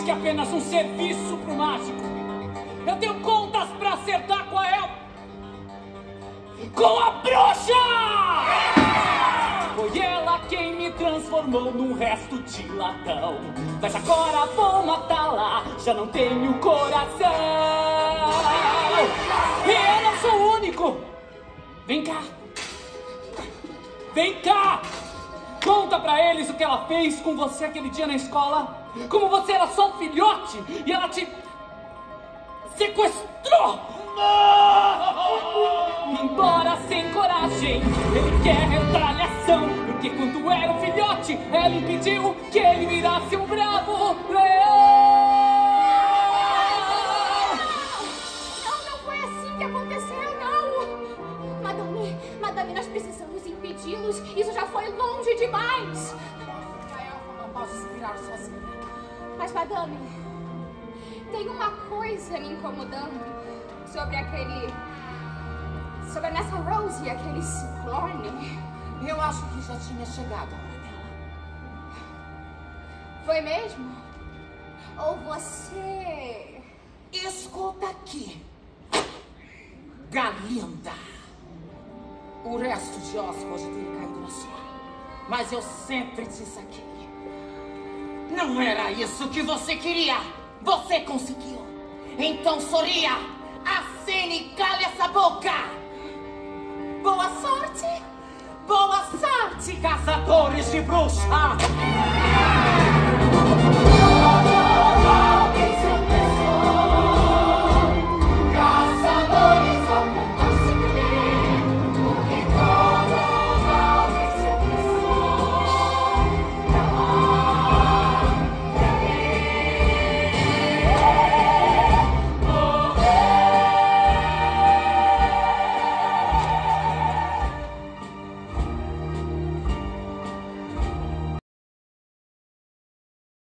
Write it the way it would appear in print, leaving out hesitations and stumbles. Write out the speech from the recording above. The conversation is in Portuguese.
que apenas um serviço pro mágico. Eu tenho contas pra acertar com a com a bruxa! Foi ela quem me transformou num resto de latão. Mas agora vou matá-la, já não tenho coração. E eu não sou o único. Vem cá. Vem cá! Conta pra eles o que ela fez com você aquele dia na escola. Como você era só um filhote e ela te sequestrou! Embora sem coragem, ele quer retaliação. Porque quando era um filhote, ela impediu que ele virasse um bravo leão. Não foi assim que aconteceu, não. Madame, nós precisamos impedi-los. Isso já foi longe demais. A elfa não pode se virar sozinha. Mas, Madame, tem uma coisa me incomodando sobre a Nessa Rose e aquele ciclone. Eu acho que já tinha chegado a hora dela. Foi mesmo? Ou você... Escuta aqui, Galinda. O resto de Oz pode ter caído na sua. Mas eu sempre disse aqui. Não era isso que você queria. Você conseguiu. Então sorria. Acene e cale essa boca. Boa sorte. Boa sorte, caçadores de bruxa.